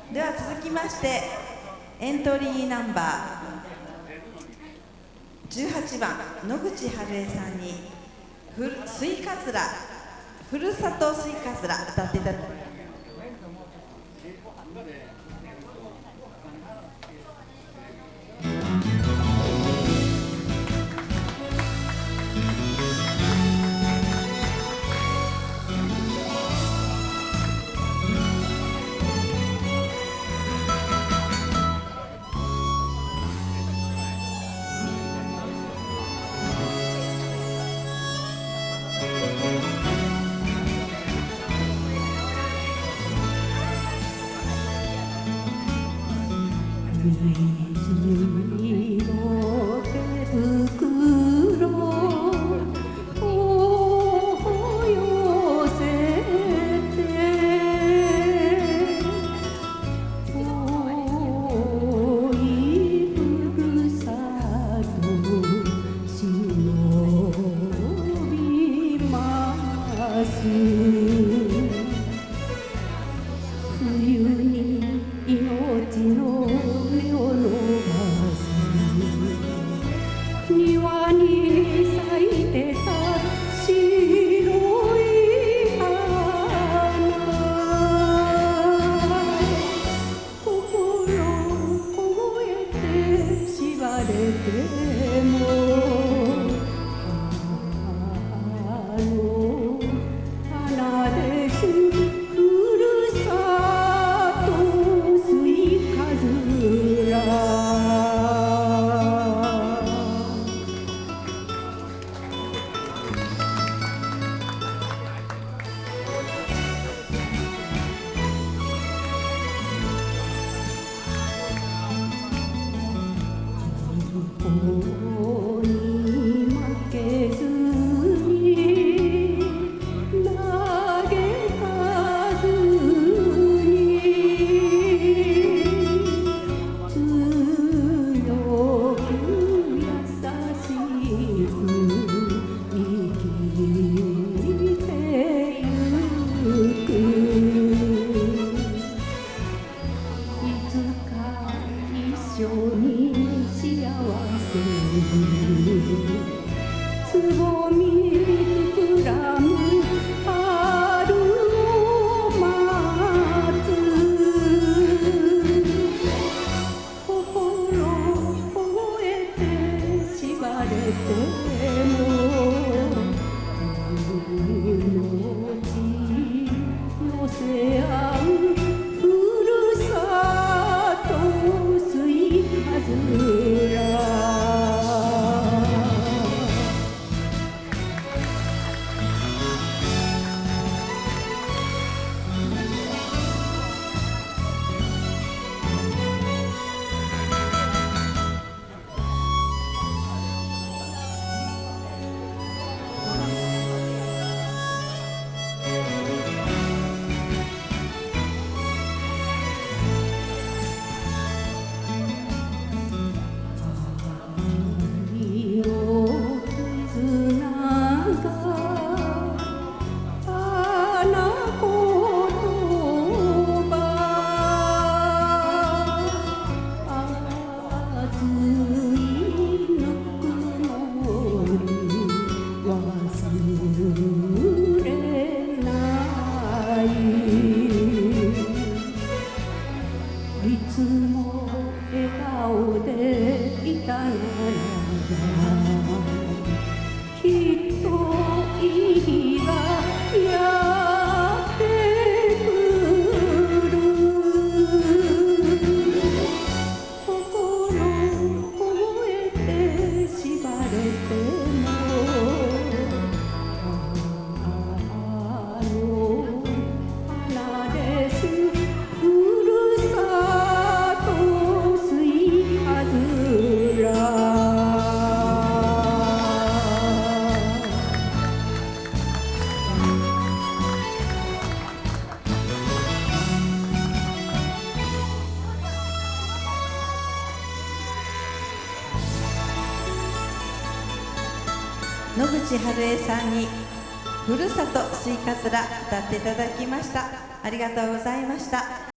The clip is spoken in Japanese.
では続きましてエントリーナンバー18番野口春江さんにスイカズラふるさとスイカズラ歌っていただきます。 水色手袋を寄せて遠いふるさと忍びます冬に命の芽を伸ばす庭に咲いてた白い花心凍えて縛れてもあの花です法に負けずに嘆かずに強く優しく生きてゆくいつか一緒に幸せつぼみ膨らむ春を待つ心凍えて縛れても命寄せ合うふるさとスイカズラいつも笑顔でいたならばきっといい日がやってくる心凍えて縛れてもあの花です野口春江さんにふるさとスイカズラ歌っていただきました。ありがとうございました。